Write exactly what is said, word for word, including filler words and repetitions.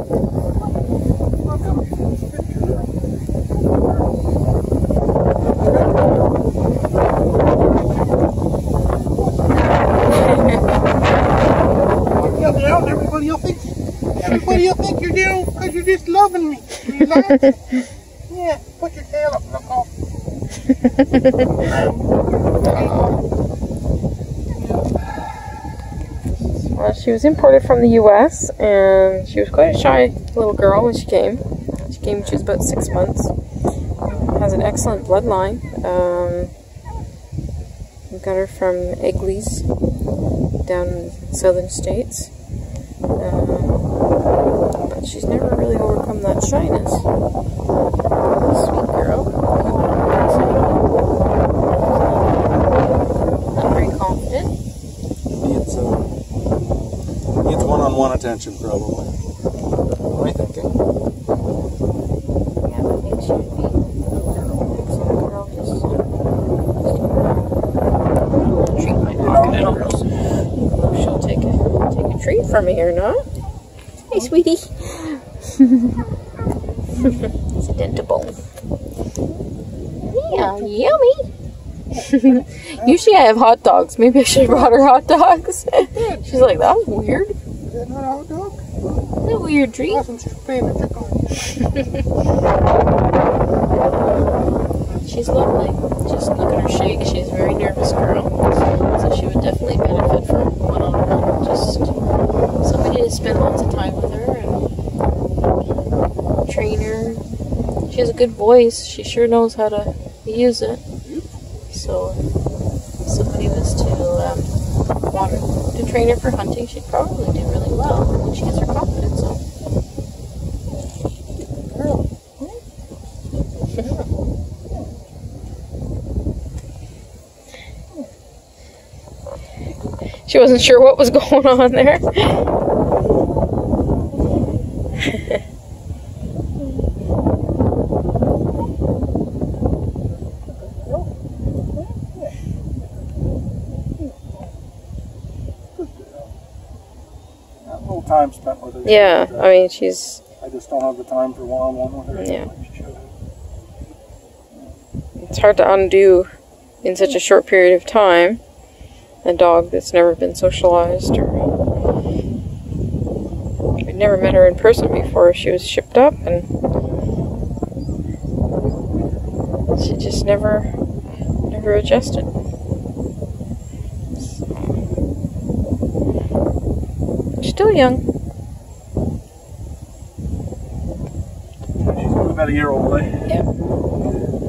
Everybody will think, everybody will think you're doing because you're just loving me. You like it? Yeah, put your tail up and look off. Well, she was imported from the U S and she was quite a shy little girl when she came. She came when she was about six months. Has an excellent bloodline. Um, we got her from Reg'd down in the southern states. Um, but she's never really overcome that shyness. Sweet girl. Not very confident. Needs, uh, needs one-on-one attention, probably. What am I thinking? Yeah, I think she would be an excellent girl. Just treat my pocket out. She'll take a, take a treat from me here, no? Hey, sweetie. It's a dentable. Yeah, yummy. Usually I have hot dogs. Maybe I should have brought her hot dogs. She's like, that was weird. Is that not a hot dog? What a weird treat. Wasn't your favorite pickle? She's lovely. Just look at her shake. She's a very nervous girl. So she would definitely benefit from one-on-one. Just somebody to spend lots of time with her and train her. She has a good voice. She sure knows how to use it. So if somebody was to um, want to train her for hunting, she'd probably do really well when she gets her confidence up. She wasn't sure what was going on there. A little time spent with her. Yeah, I mean, she's... I just don't have the time for one-on-one with her. Yeah. It's hard to undo in such a short period of time a dog that's never been socialized. Or I'd never met her in person before she was shipped up, and she just never, never adjusted. So, still young. She's about a year old, right? Yeah.